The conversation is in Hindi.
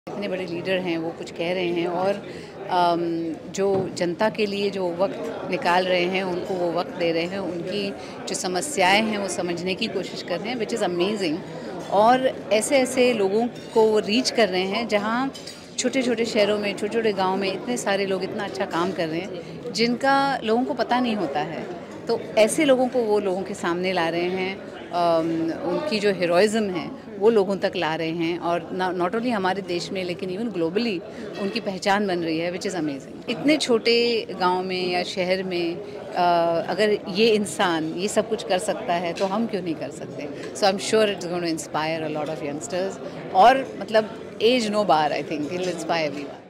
इतने बड़े लीडर हैं, वो कुछ कह रहे हैं और जो जनता के लिए जो वक्त निकाल रहे हैं, उनको वो वक्त दे रहे हैं, उनकी जो समस्याएं हैं वो समझने की कोशिश कर रहे हैं, विच इज़ अमेजिंग। और ऐसे ऐसे लोगों को वो रीच कर रहे हैं जहाँ छोटे छोटे शहरों में, छोटे छोटे गाँव में इतने सारे लोग इतना अच्छा काम कर रहे हैं जिनका लोगों को पता नहीं होता है। तो ऐसे लोगों को वो लोगों के सामने ला रहे हैं, उनकी जो हीरोइज़्म है वो लोगों तक ला रहे हैं और नॉट ओनली हमारे देश में लेकिन इवन ग्लोबली उनकी पहचान बन रही है, विच इज़ अमेजिंग। इतने छोटे गांव में या शहर में अगर ये इंसान ये सब कुछ कर सकता है तो हम क्यों नहीं कर सकते। So I am sure it's going to inspire a lot of youngsters और मतलब age no bar, I think it will inspire everyone.